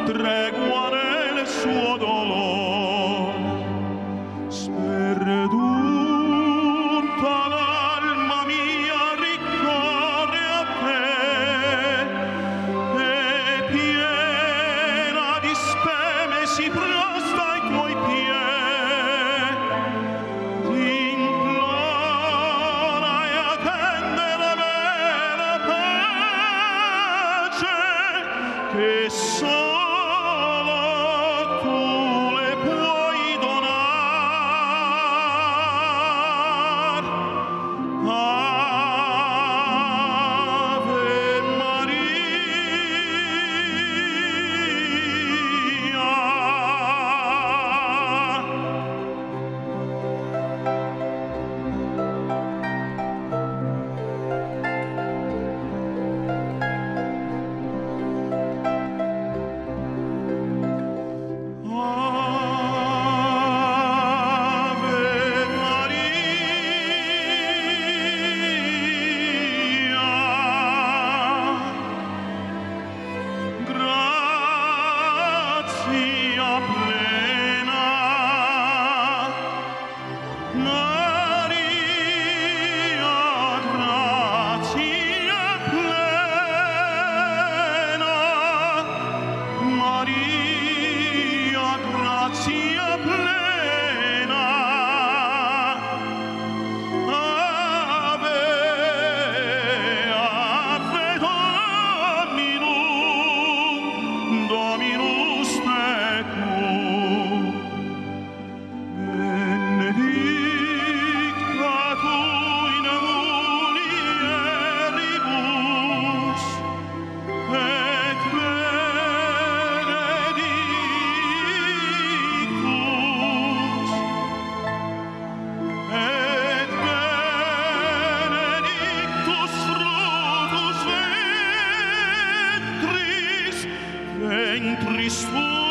tregua nel suo dolor, sperduta l'alma mia ricorre a te, e piena di speme si prosta ai tuoi piedi, ti implora e attende la vera pace che solo tu le puoi donar. Ave grazia plena, Maria, grazia plena, Maria, grazia plena, Ave, Ave Dominum, Dominus tecum, benedicta tu in mulieribus, et benedictus, et benedictus fructus ventris, ventris tuus,